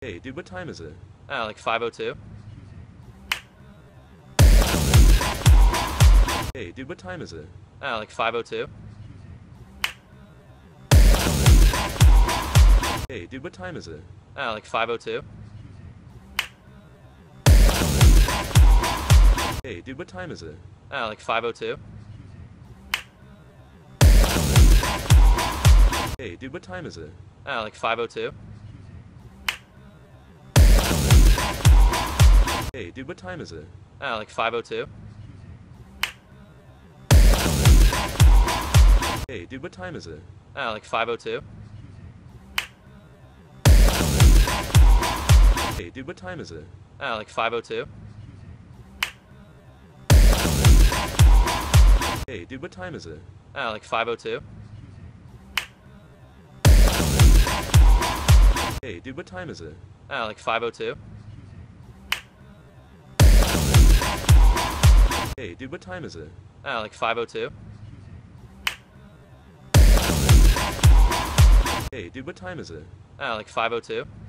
Hey, dude, what time is it? Like 5:02. Hey, dude, what time is it? Like 5:02. Hey, dude, what time is it? Like 5:02. Hey, dude, what time is it? Like 5:02. Hey, dude, what time is it? Like 5:02. Hey, dude, what time is it? Like 5:02. Hey, dude, what time is it? Like 5:02. Hey, dude, what time is it? Like 5:02. Hey, dude, what time is it? Like 5:02. Hey, dude, what time is it? Like 5:02. Hey, dude, what time is it? Like 5:02. Hey, dude, what time is it? Like 5:02.